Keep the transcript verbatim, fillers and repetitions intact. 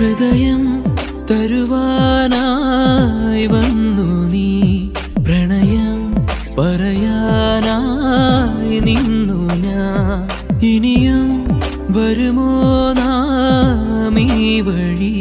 ഹൃദയം തരുവാനായി വന്നു നീ പ്രണയം പറയാനായി നിന്നു ഞാൻ ഇനിയും വരുമോ നാം ഈ വഴി